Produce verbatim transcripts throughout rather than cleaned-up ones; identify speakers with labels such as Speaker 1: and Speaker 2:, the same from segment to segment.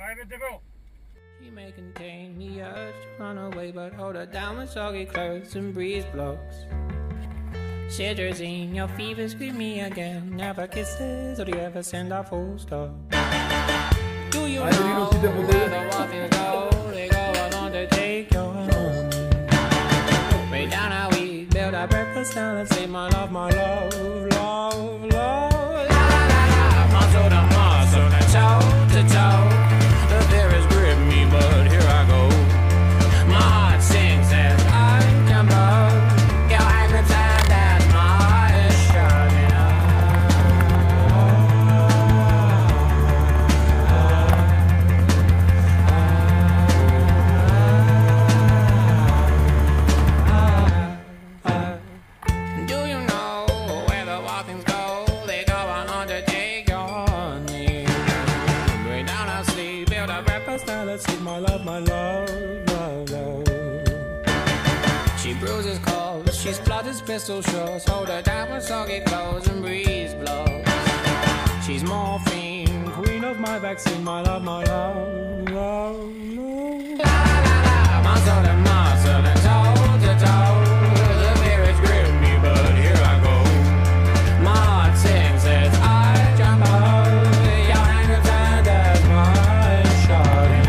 Speaker 1: She may contain the urge to run away, but hold her down with soggy clothes and breeze blocks. Cetirizine, your fever scream me again. Never kisses, or do you ever send a full stop? Do you know where the waffles go? They go along to take your home. Way down how we build our breakfast down and say my love, my love, love, love. La la la la, muscle to muscle, to toe to toe. The fear has gripped me, but here I go. My heart sings as I jump up. Your eyes pretend that my heart is shutting up. Do you know where the wild things go? They go on undertake your name. Bring down our sleep, build a breakfast, now let's sleep, my love, my love, love, love. She bruises calls, she splutters pistol shots. Hold her down with soggy clothes and breeze blows. She's morphine, queen of my vaccine, my love, my love, love, love. La la la, muscle to muscle and toe to toe. The fear has gripped me, but here I go. My heart sings as I jump up. Your anger turned as my shouting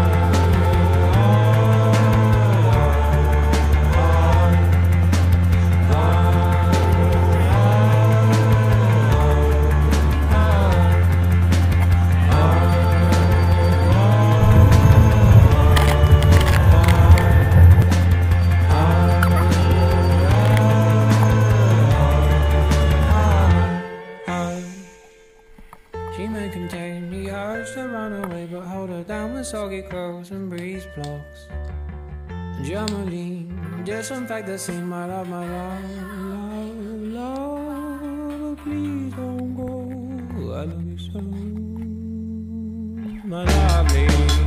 Speaker 1: She may contain the urge to run away, but hold her down with soggy clothes and breeze blocks. Germaline, disinfect the scene, my love, my love, love, love. Please don't go, I love you so, my lovely.